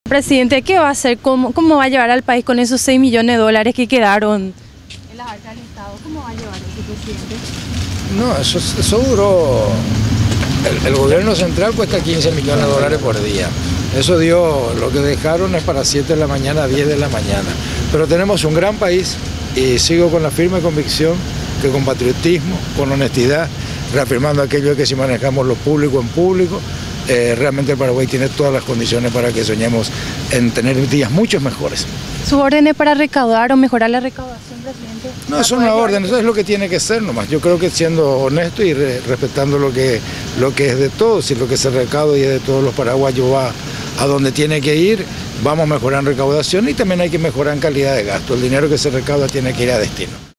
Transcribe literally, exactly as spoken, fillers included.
Presidente, ¿qué va a hacer? ¿Cómo, cómo va a llevar al país con esos seis millones de dólares que quedaron en las arcas del Estado? ¿Cómo va a llevar eso, presidente? No, eso, eso duró. El, el gobierno central cuesta quince millones de dólares por día. Eso dio, lo que dejaron es para siete de la mañana a diez de la mañana. Pero tenemos un gran país y sigo con la firme convicción que con patriotismo, con honestidad, reafirmando aquello de que si manejamos lo público en público, eh, realmente el Paraguay tiene todas las condiciones para que soñemos en tener días mucho mejores. ¿Su orden es para recaudar o mejorar la recaudación, presidente? No, es una orden, eso es lo que tiene que ser nomás. Yo creo que siendo honesto y re, respetando lo que, lo que es de todos, y lo que se recauda y es de todos los paraguayos va a donde tiene que ir, vamos a mejorar en recaudación y también hay que mejorar en calidad de gasto. El dinero que se recauda tiene que ir a destino.